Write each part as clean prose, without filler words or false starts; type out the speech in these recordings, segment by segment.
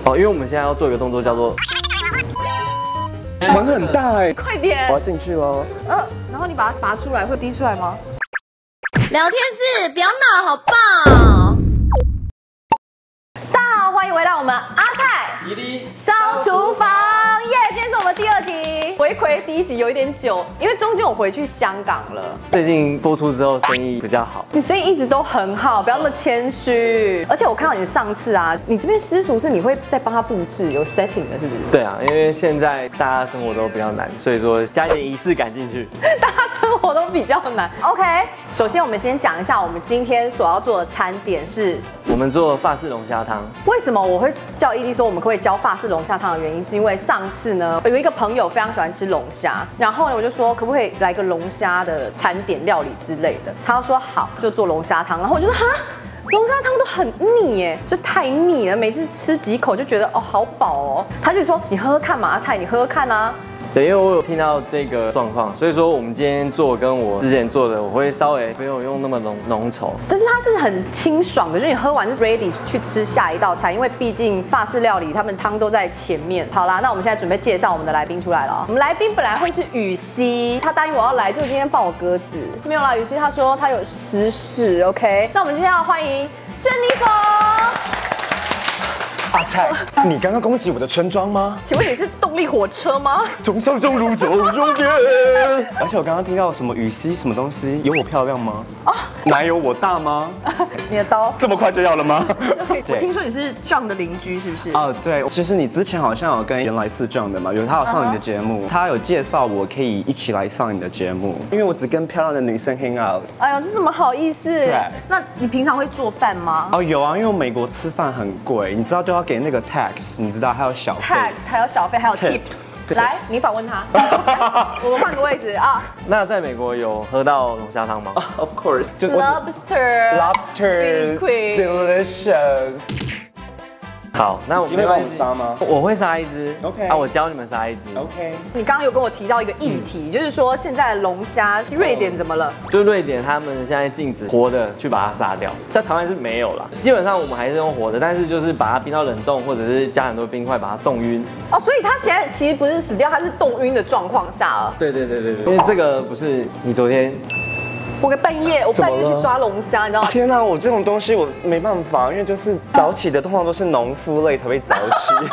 哦，因为我们现在要做一个动作叫做门很大哎， 快点！ 我要进去喽。 然后你把它拔出来，会滴出来吗？ 聊天室不要闹，好棒！ 大家好，欢迎回到我们阿泰上厨房耶！今天是我们第2集，回馈第1集有一点久，因为中间我回去香港了。 最近播出之后生意比较好。 你生意一直都很好，不要那么谦虚。而且我看到你上次啊，你这边私厨是你会再帮他布置有 setting 的，是不是？ 对啊，因为现在大家生活都比较难，所以说加一点仪式感进去。 大家生活都比较难。OK， 首先我们先讲一下我们今天所要做的餐点是。 我们做法式龙虾汤。 为什么我会叫ED说我们可不可以教法式龙虾汤的原因，是因为上次呢有一个朋友非常喜欢吃龙虾，然后呢我就说可不可以来个龙虾的餐点料理之类的，他说好，就做龙虾汤，然后我就说哈。龙虾汤都很腻耶，就太腻了，每次吃几口就觉得哦好饱哦。他就说你喝喝看嘛，阿菜你喝喝看啊。 对，因为我有听到这个状况，所以说我们今天做跟我之前做的，我会稍微没有用那么浓稠， 但是它是很清爽的，就是你喝完是 ready 去吃下一道菜，因为毕竟法式料理他们汤都在前面。好啦，那我们现在准备介绍我们的来宾出来了。我们来宾本来会是雨熙，他答应我要来，就今天放我鸽子。没有啦，雨熙他说他有私事 ，OK。那我们今天要欢迎珍妮佛。 阿菜，你刚刚攻击我的村庄吗？ 请问你是动力火车吗？ 从上中路走中间。而且我刚刚听到什么雨熙什么东西，有我漂亮吗？哪有我大吗？ 你的刀这么快就要了吗？ 我听说你是John的邻居，是不是？ 哦，对，其实你之前好像有跟原来是John的嘛，他有上你的节目，他有介绍我可以一起来上你的节目，因为我只跟漂亮的女生 hang out。 哎呦，这怎么好意思？ 对。 那你平常会做饭吗？ 哦，有啊，因为美国吃饭很贵，你知道就要给那个 tax， 你知道还有小费 tax， 还有小费，还有 tips。来，你访问他。我们换个位置啊。 那在美国有喝到龙虾汤吗 ？Of course， 就 lobster delicious。 好，那我你会帮我杀吗？ 我会杀一只 ，OK。 啊，我教你们杀一只 ，OK。 你刚刚有跟我提到一个议题，就是说现在的龙虾，瑞典怎么了？ 就瑞典他们现在禁止活的去把它杀掉，在台湾是没有啦。基本上我们还是用活的，但是就是把它冰到冷冻，或者是加很多冰块把它冻晕。 哦，所以它现在其实不是死掉，它是冻晕的状况下了。 对，因为这个不是你昨天。 我半夜去抓龙虾，你知道吗？ 天哪，我这种东西我没办法，因为就是早起的通常都是农夫类才会早起。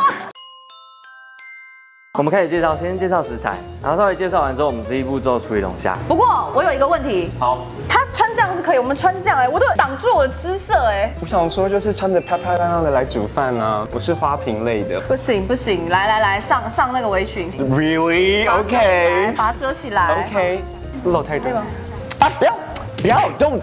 我们开始介绍，先介绍食材，然后稍微介绍完之后，我们第一步骤处理龙虾。 不过我有一个问题， 好， 他穿这样是可以，我们穿这样我都挡住我的姿色我想说就是穿着漂漂亮亮的来煮饭啊，不是花瓶类的。 不行，来上那个围裙。 Really? OK。 把它遮起来。 OK。露太多。啊！不要 ！Don't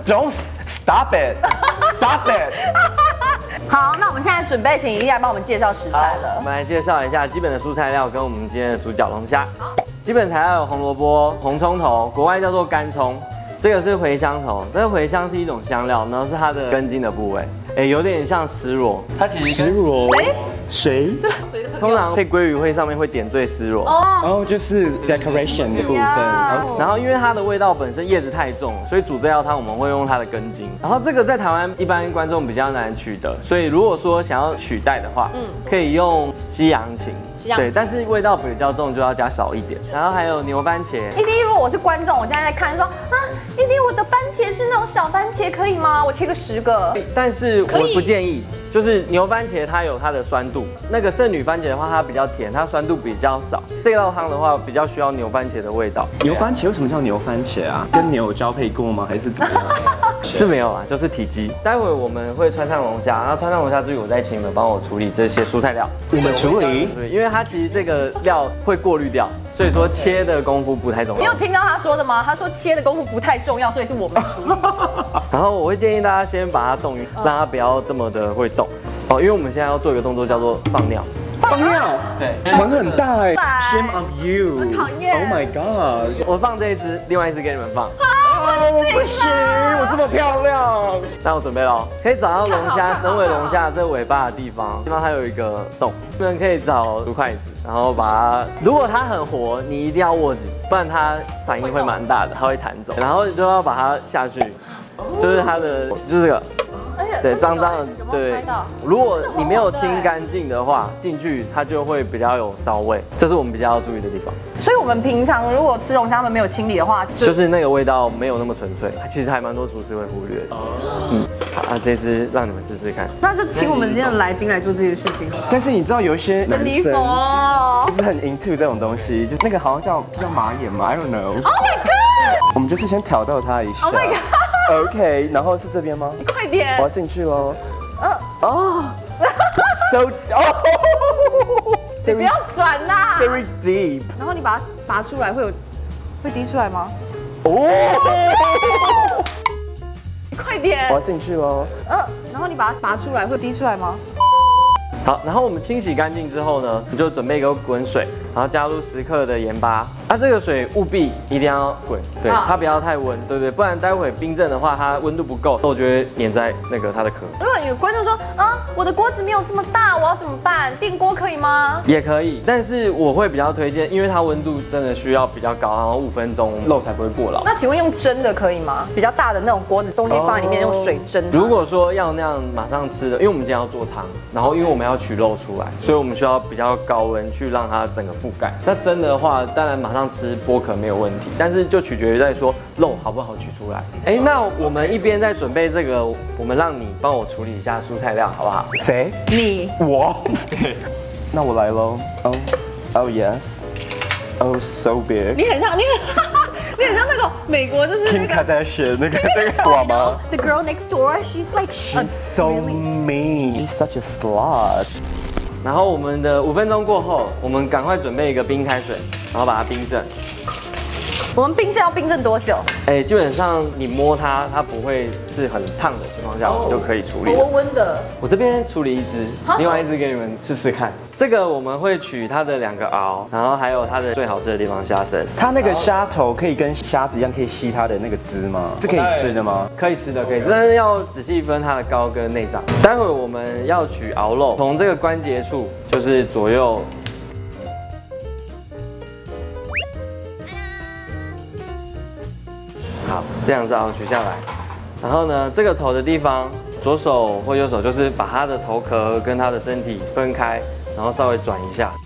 stop it! Stop it! 好，那我们现在准备请伊利来帮我们介绍食材了。 我们来介绍一下基本的蔬菜料跟我们今天的主角龙虾。基本材料有红萝卜、红葱头，国外叫做干葱。这个是茴香头，这个茴香是一种香料，然后是它的根茎的部位，有点像丝螺。它其实丝螺。谁？ 通常配鲑鱼会上面会点缀丝螺。 哦，就是 decoration 的部分。 然后因为它的味道本身叶子太重，所以煮这道汤我们会用它的根茎。然后这个在台湾一般观众比较难取得，所以如果说想要取代的话，可以用西洋芹。对，但是味道比较重，就要加少一点。然后还有牛番茄。 ED，如果我是观众，我现在在看说ED，我的番茄是那种小番茄，可以吗？我切个10个。 但是我不建议，就是牛番茄它有它的酸度，那个圣女番茄的话它比较甜，它酸度比较少。这道汤的话比较需要牛番茄的味道。 牛番茄为什么叫牛番茄啊？跟牛有交配过吗？还是怎么样？ 是没有啊，就是体积。待会我们会穿上龙虾，然后穿上龙虾之后，我再请你们帮我处理这些蔬菜料。 我们处理， 因为它其实这个料会过滤掉，所以说切的功夫不太重要。 你有听到他说的吗？他说切的功夫不太重要，所以是我们处理。 然后我会建议大家先把它冻匀，让它不要这么的会动。因为我们现在要做一个动作叫做放尿。 放尿？ 对， 门很大哎 ，Shame on you！ 很讨厌 ！Oh my god！ 我放这一只，另外一只给你们放。 不行，我这么漂亮。 那我准备喽，可以找到龙虾整尾龙虾这尾巴的地方它有一个洞，你们可以找竹筷子，然后把它，如果它很活，你一定要握紧，不然它反应会蛮大的，它会弹走。然后就要把它下去，就是它的，就是这个。 哎呀， 对，脏脏的，对。如果你没有清干净的话，进去它就会比较有骚味，这是我们比较要注意的地方。 所以我们平常如果吃龙虾，他们没有清理的话， 就是那个味道没有那么纯粹，其实还蛮多厨师会忽略的。好，这支让你们试试看。 那就请我们今天的来宾来做这件事情。 但是你知道有一些男珍妮生佛就是很 into 这种东西，就那个好像叫马眼嘛 ，I don't know。Oh my god！ 我们就是先挑逗他一下。 Oh my god！OK， 然后是这边吗？ 快点！ 我要进去喽。So 你不要转啦。 Very deep。 然后你把它拔出来，会滴出来吗？你快点！ 我要进去喽。 然后你把它拔出来，会滴出来吗？ 好，然后我们清洗干净之后呢，你就准备一个滚水，然后加入10克的盐巴。这个水务必一定要滚，对，它不要太温，对不对？不然待会冰镇的话，它温度不够，肉就会粘在那个它的壳。 如果有观众说我的锅子没有这么大，我要怎么办？电锅可以吗？ 也可以，但是我会比较推荐，因为它温度真的需要比较高，然后5分钟肉才不会过老。 那请问用蒸的可以吗？比较大的那种锅子，东西放在里面用水蒸。 如果说要那样马上吃的，因为我们今天要做汤，然后因为我们要取肉出来，所以我们需要比较高温去让它整个覆盖。那蒸的话，当然马上吃剥壳没有问题，但是就取决于在说肉好不好取出来。那我们一边在准备这个，我们让你帮我处理一下蔬菜料，好不好？ 谁？ 你。 我。那我来喽。Oh yes. Oh so big. 你很像你很像那个美国就是那 Kim 个 Kardashian 那个哇吗 The girl next door, she's like ？She's so mean. She's such a slut. 然后我们的5分钟过后，我们赶快准备一个冰开水，然后把它冰镇。 我们冰镇要冰镇多久？ 基本上你摸它，它不会是很烫的情况下，我们就可以处理。 温温的。 我这边处理一只，另外一只给你们试试看。这个我们会取它的2个螯，然后还有它的最好吃的地方虾身。 它那个虾头可以跟虾子一样，可以吸它的那个汁吗？是可以吃的吗？ 可以吃的，可以，但是要仔细分它的膏跟内脏。待会我们要取螯肉，从这个关节处就是左右。好，这样子螯取下来，然后呢，这个头的地方，左手或右手就是把它的头壳跟它的身体分开，然后稍微转一下。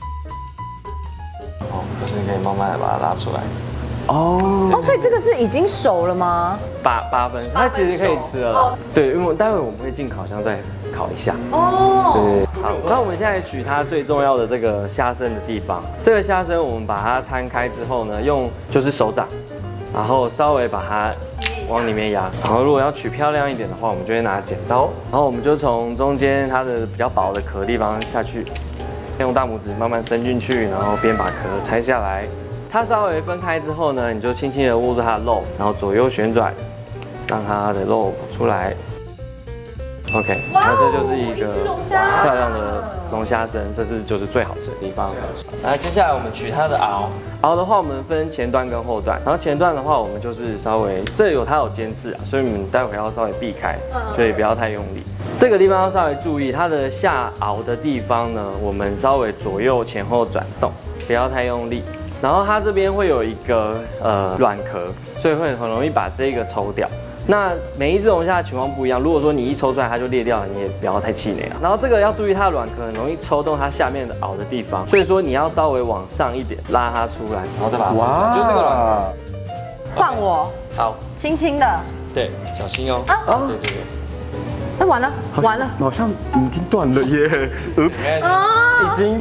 就是可以慢慢的把它拉出来。 所以这个是已经熟了吗 ？8分，它其实可以吃了啦。对，因为待会我们会进烤箱再烤一下。对。好，那我们现在取它最重要的这个虾身的地方。这个虾身我们把它摊开之后呢，用就是手掌。然后稍微把它往里面压，然后如果要取漂亮一点的话，我们就会拿剪刀，然后我们就从中间它的比较薄的壳地方下去，用大拇指慢慢伸进去，然后边把壳拆下来。它稍微分开之后呢，你就轻轻的握住它的肉，然后左右旋转，让它的肉跑出来。OK， 那这就是一个漂亮的龙虾身，这就是最好吃的地方。那接下来我们取它的螯，螯的话我们分前段跟后段，然后前段的话我们就是稍微它有尖刺啊，所以你们待会要稍微避开，所以不要太用力。这个地方要稍微注意，它的下螯的地方呢，我们稍微左右前后转动，不要太用力。然后它这边会有一个软壳，所以会很容易把这个抽掉。那每一只龙虾的情况不一样，如果说你一抽出来它就裂掉了，你也不要太气馁啊。然后这个要注意它的软壳很容易抽动它下面的螯的地方，所以说你要稍微往上一点拉它出来，然后再把它抽出来，就是这个软壳。 换我。 好， 轻轻的。 对，小心哦。 对。完了，完了， 好像已经断了耶。Oops， 已经。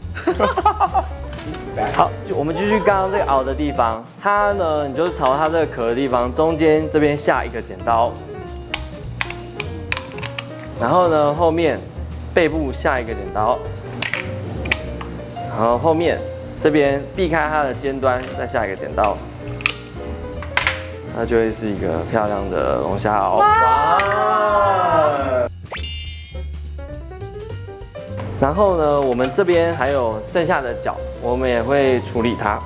好，我们继续刚刚这个螯的地方，它呢，你就是朝它这个壳的地方中间这边下一个剪刀，然后呢后面背部下一个剪刀，然后后面这边避开它的尖端再下一个剪刀，它就会是一个漂亮的龙虾螯。哇！然后呢，我们这边还有剩下的脚，我们也会处理它。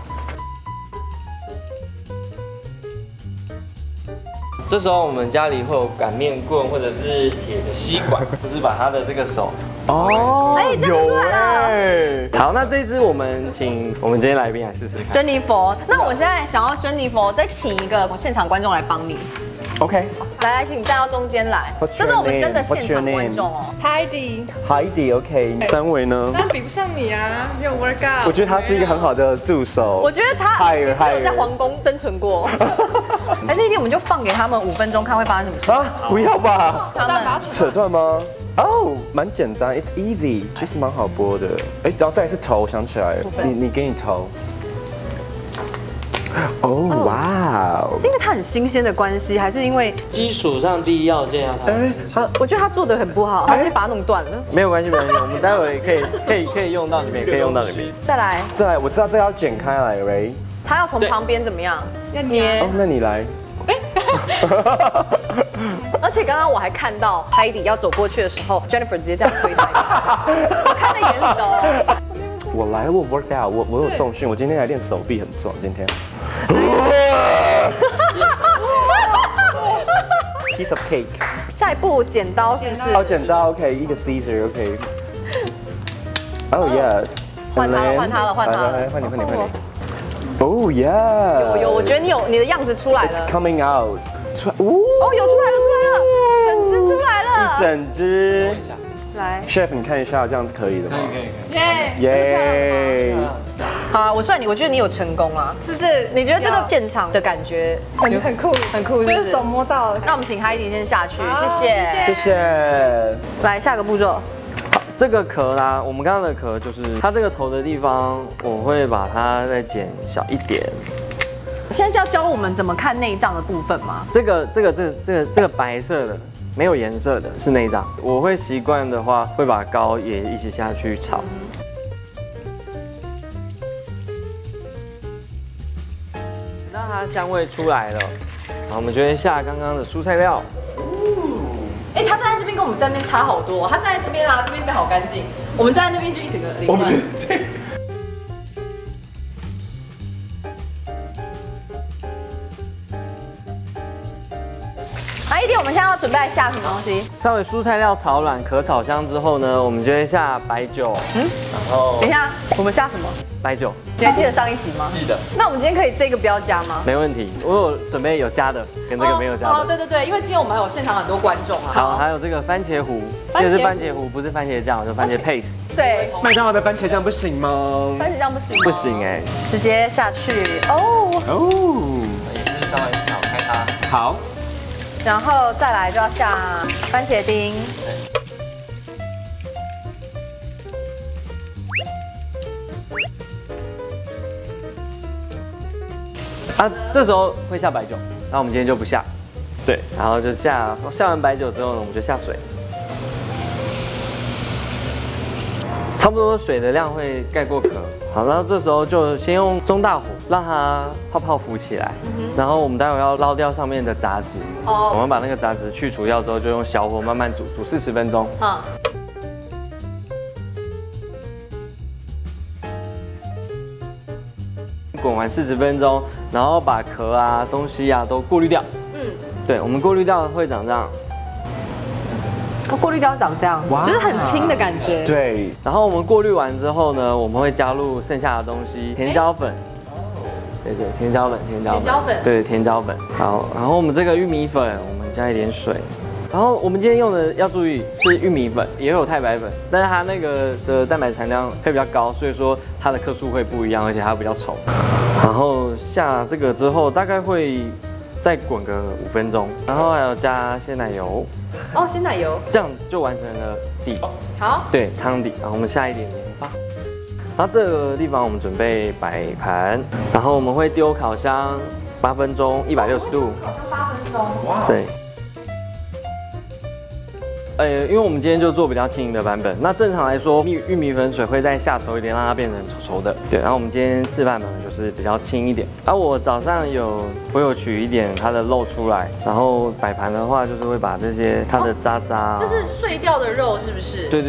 这时候我们家里会有擀面棍或者是铁的吸管，就是把它的这个手有哎。 好，那这一支我们请我们今天来宾来试试看。 珍妮佛，那我现在想要珍妮佛再请一个现场观众来帮你。 OK， 来，请站到中间来。 What's 这 your 是我们真的 name? 现场观众哦。 Heidi， Heidi OK， 三维呢？ 但比不上你啊，你有 work out。 我觉得他是一个很好的助手。 我觉得他 Hire， 也是有在皇宫生存过。还是一天我们就放给他们5分钟，看会发生什么事。 啊，不要吧？ 他们扯断吗？哦，蛮简单 ，It's easy， 其实蛮好剥的。哎，然后再一次头，我想起来了，你给你头。哦，哇哦！ 是因为它很新鲜的关系，还是因为基础上第一要件啊， 我觉得他做的很不好，他直接把它弄断了。 没有关系，没关系，我们待会可以用到里面，可以用到里面。 再来， 再来，我知道这要剪开来，Ray。 他要从旁边怎么样？ 要捏哦，那你来。 而且刚刚我还看到 Heidi 要走过去的时候 ，Jennifer 直接这样推他，我看在眼里的哦。 我来，我 work out， 我有重训，我今天来练手臂很壮，今天。Piece of cake。 下一步剪刀是不是？ 哦，剪刀 OK， 一个 Caesar OK。Oh yes。 换他了，换他了，换他了。 换你。Oh yeah。 有，我觉得你的样子出来 It's 了。 coming out。 哦，有出来了，整只出来了。 一整只。 来， Chef， 你看一下，这样子可以的吗？ 可以。 耶， 耶！ 好啊，我觉得你有成功啊， 是不是？ 你觉得这个现场的感觉很酷， 很酷，是不是？ 就是手摸到了。 那我们请 Heidi 先下去， 好谢谢。 谢谢。 来，下个步骤。 这个壳啦，我们刚刚的壳就是它这个头的地方，我会把它再剪小一点。 现在是要教我们怎么看内脏的部分吗？ 这个白色的没有颜色的是内脏，我会习惯的话会把膏也一起下去炒。让它香味出来了，然后我们就会下刚刚的蔬菜料。 哎，他站在这边跟我们在那边差好多，他站在这边啊，这边好干净，我们站在那边就一整个凌乱。一定我们现在要准备下什么东西？ 稍微蔬菜料炒软，壳炒香之后呢，我们就会下白酒。然后等一下，我们下什么？ 白酒。 你还记得上一集吗？ 记得。 那我们今天可以这个不要加吗？ 没问题，我有准备有加的，跟这个没有加的。 哦，对，因为今天我们还有现场很多观众啊。 好，还有这个番茄糊，这是番茄糊，不是番茄酱，是番茄 paste。 对， 麦当劳的番茄酱不行吗？ 番茄酱不行。 不行哎， 直接下去哦。 哦， 也是稍微炒开它。 好。 然后再来就要下番茄丁。 啊，这时候会下白酒，那我们今天就不下。对，然后就下完白酒之后呢，我们就下水。差不多水的量会盖过壳。好，然后这时候就先用中大火让它泡泡浮起来，然后我们待会要捞掉上面的杂质。哦，我们把那个杂质去除掉之后，就用小火慢慢煮40分钟。滚完40分钟，然后把壳啊、东西啊都过滤掉。对，我们过滤掉会长这样。 过滤掉长这样，就是很轻的感觉。 对。 然后我们过滤完之后呢，我们会加入剩下的东西，甜椒粉。对，甜椒粉。对，甜椒粉。好，然后我们这个玉米粉，我们加一点水。然后我们今天用的要注意是玉米粉，也有太白粉，但是它那个的蛋白含量会比较高，所以说它的克数会不一样，而且它比较稠。然后下这个之后，大概会再滚个5分钟，然后还有加鲜奶油。 哦，鲜奶油， 这样就完成了底。 好， 对，汤底。然后我们下一点盐巴。然后这个地方我们准备摆盘，然后我们会丢烤箱8分钟，160度。 8分钟。 哇。 对。因为我们今天就做比较轻盈的版本，那正常来说，玉米粉水会再下稠一点，让它变成稠稠的。对，然后我们今天示范版本就是比较轻一点。我早上我有取一点它的肉出来，然后摆盘的话就是会把这些它的渣渣， 这是碎掉的肉是不是？ 对。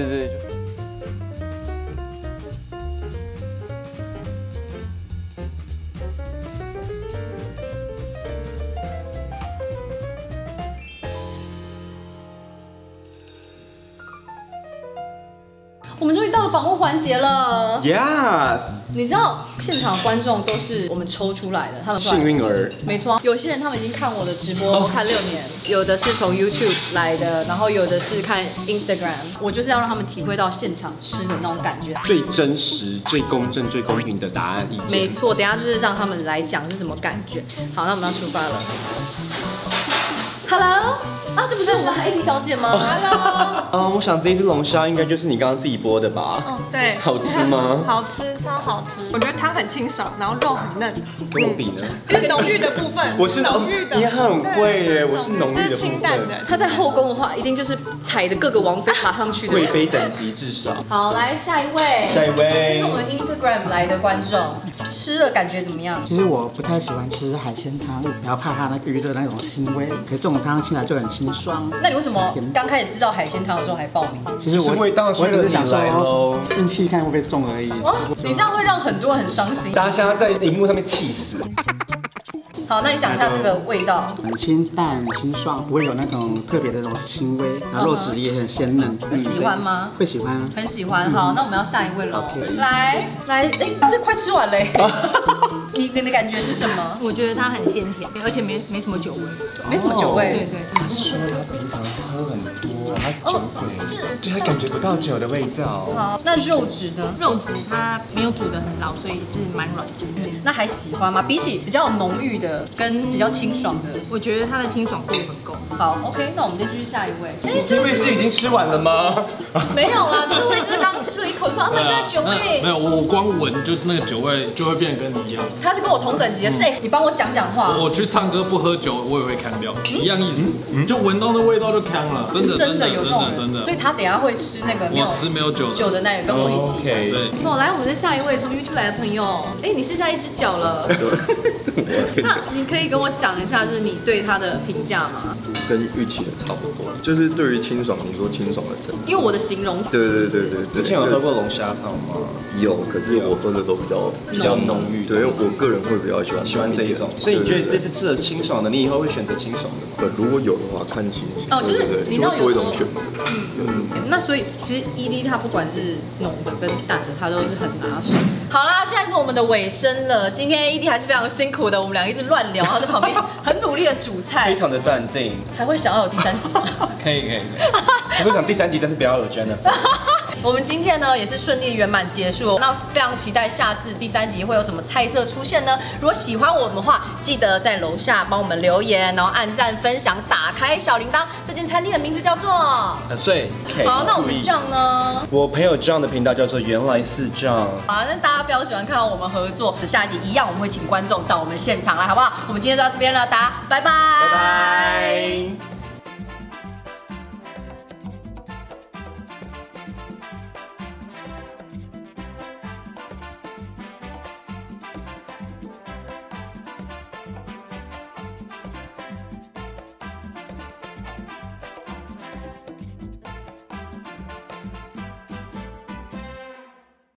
我们终于到了访问环节了。 Yes， 你知道现场观众都是我们抽出来的，他们幸运儿。 没错，有些人他们已经看我的直播看6年，有的是从 YouTube 来的，然后有的是看 Instagram。我就是要让他们体会到现场吃的那种感觉， 最真实、最公正、最公平的答案意见。 没错，等一下就是让他们来讲是什么感觉。好，那我们要出发了。Hello， 啊，这不是我们海蒂小姐吗 ？Hello， 我想这一只龙虾应该就是你刚刚自己剥的吧？ 哦，对， 好吃吗？ 好吃，超好吃。我觉得汤很清爽，然后肉很嫩， 跟我比呢？ 是浓郁的部分。 我是浓郁的， 你很会耶，我是浓郁这是的部分。 清淡的。 她在后宫的话，一定就是踩着各个王妃爬上去的。 贵妃等级至少。 好，来下一位。 下一位这是我们 Instagram 来的观众，吃了感觉怎么样？ 其实我不太喜欢吃海鲜汤，然后怕它那个鱼的那种腥味。可是这种汤起来就很清爽。 那你为什么刚开始知道海鲜汤的时候还报名？ 其实是味道我只是想是你来咯说运气看会不会中而已。 哦，你这样会让很多人很伤心。 大家现在在荧幕上面气死。 好，那你讲一下这个味道。 很清淡、清爽，不会有那种特别的那种腥味，然后肉质也很鲜嫩。 喜欢吗？ 会喜欢啊。 很喜欢。好，那我们要下一位了。 OK 来，哎，这快吃完嘞。你的感觉是什么？ 我觉得它很鲜甜，而且没什么酒味。 没什么酒味。 对对，很顺。 他平常喝很多，他是酒鬼，对他感觉不到酒的味道。 好，那肉质呢？ 肉质它没有煮得很老，所以是蛮软的。 那还喜欢吗？比起比较浓郁的跟比较清爽的， 我觉得它的清爽度很够。 好 OK， 那我们再继续下一位。哎， 这位是已经吃完了吗？ 没有啦，这位就是刚吃了一口就说啊，那个酒味。 没有，我光闻就那个酒味就会变得跟你一样。 他是跟我同等级的，是你帮我讲话。 我去唱歌不喝酒，我也会扛掉，一样意思。你就闻到那味道就扛了，真的真的有这种人， 真的。 所以他等下会吃那个我吃没有酒的那个跟我一起。 对。 错，来我们的下一位从 YouTube 来的朋友，哎，你剩下一只脚了。那你可以跟我讲一下，就是你对他的评价吗？ 跟预期的差不多，就是对于清爽，你说清爽的程度。 因为我的形容词。 对。 之前有喝过龙虾汤吗？ 有，可是我喝的都比较浓郁。对，我个人会比较喜欢这一种。所以你觉得这次吃了清爽的，你以后会选择清爽的？ 如果有的话，看心情。 哦，就是你知道有多一种选择。 那所以其实ED它不管是浓的跟淡的，它都是很拿手。好啦，现在是我们的尾声了。今天ED还是非常辛苦的，我们俩一直乱聊，他在旁边很努力的煮菜， 非常的淡定。 还会想要有第3集吗？ 可以。 我会想第3集，但是不要有 Jennifer。 我们今天呢也是顺利圆满结束，那非常期待下次第3集会有什么菜色出现呢？如果喜欢我们的话，记得在楼下帮我们留言，然后按赞、分享、打开小铃铛。这间餐厅的名字叫做很睡。 好，那我们John呢？ 我朋友John的频道叫做原来是John。 好，那大家非常喜欢看到我们合作，下一集一样我们会请观众到我们现场来，好不好？我们今天就到这边了，大家拜拜。 拜拜。